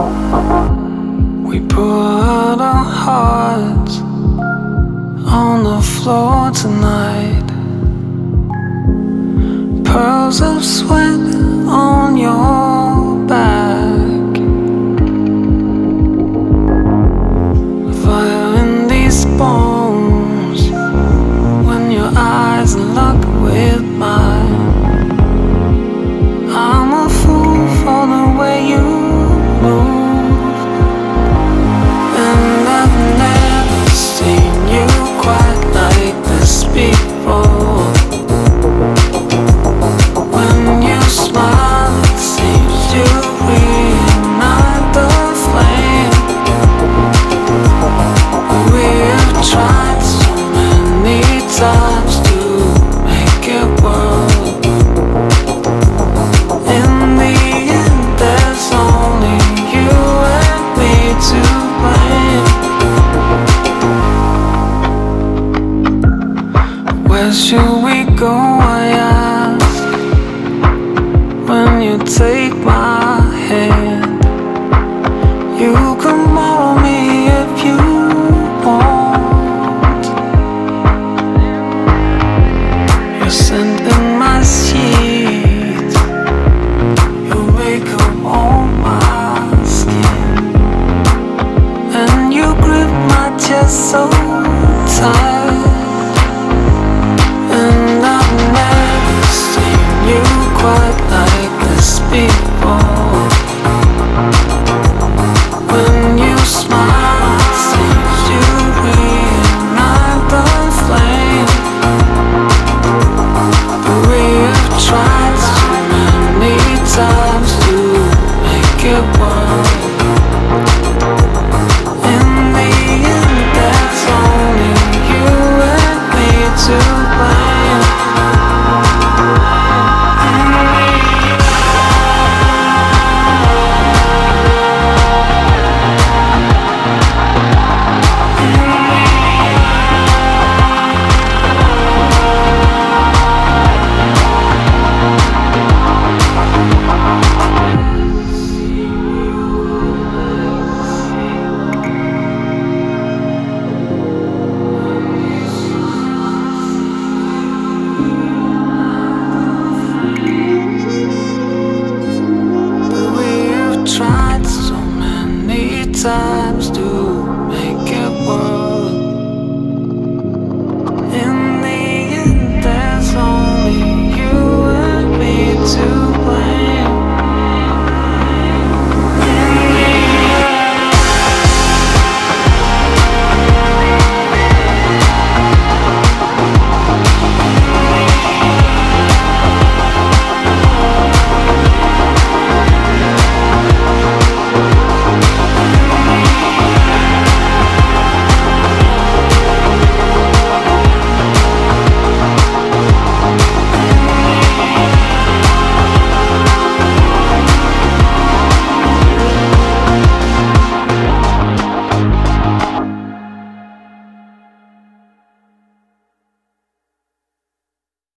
We put our hearts on the floor tonight. Pearls of sweat on your back. Fire in these bones when your eyes lock with mine. I'm a fool for the way you move, and I've never seen you quite like this before. When you smile, it seems to reignite the flame. We have tried so many times to make it work. In the end, there's only you and me to blame. Where should we go, I ask, when you take my hand? You can borrow me if you want. You're scent in my sheets, you wake up on my skin, and you grip my chest so tight. And I've never seen you quite like this before. When you smile, it seems to reignite the flame. But we have tried so many times to make it work. In the end, there's only you and me to blame. Tried so many times.